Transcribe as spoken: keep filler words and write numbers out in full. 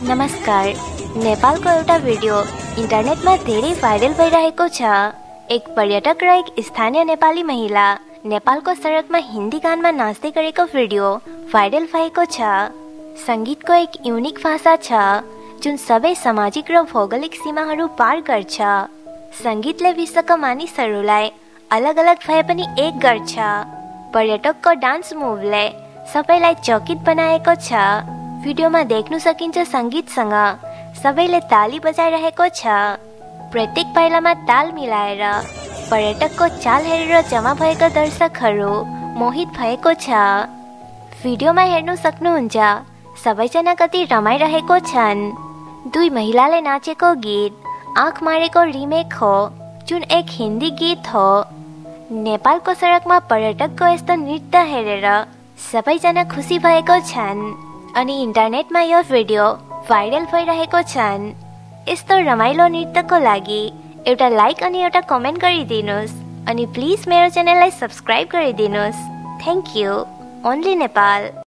नमस्कार। नेपालको एउटा भिडियो इन्टरनेटमा धेरै भाइरल भइरहेको छ। एक पर्यटक र एक स्थानीय नेपाली महिला नेपालको सडकमा हिन्दी गानमा नाच्दै गरेको भिडियो भाइरल भएको छ। संगीतको एक युनिक भाषा छ जुन सबै सामाजिक र भौगोलिक सीमाहरू पार गर्छ। संगीतले विश्वका मानिसहरूलाई अलग अलग भए पनि एक गर्छ। पर्यटकको डान्स मुभले सबैलाई चकित बनाएको छ। भिडियोमा देख्नु सकिन्छ संगीतसँग सबैले ताली बजाइरहेको छ। प्रत्येक पाइलामा ताल मिलाएर पर्यटकको चाल हेरेर जम्मा भएका दर्शकहरू मोहित भएको छ। भिडियोमा हेर्नु सक्नुहुन्छ सबैजना कति रमाइरहेको छन्। दुई महिलाले नाचेको गीत आँख मारेको रिमेक हो जुन एक हिन्दी गीत हो। नेपालको सडकमा पर्यटकको यस्तो नृत्य हेरेर सबैजना खुसी भएको छन् अनि इन्टरनेटमा यो भिडियो भाइरल भइरहेको छन्। यस्तो रमाइलो नृत्यको लागि एउटा लाइक अनि एउटा कमेन्ट गरिदिनुस् अनि प्लिज मेरो च्यानललाई सब्स्क्राइब गरिदिनुस्। Thank you. ओन्ली नेपाल।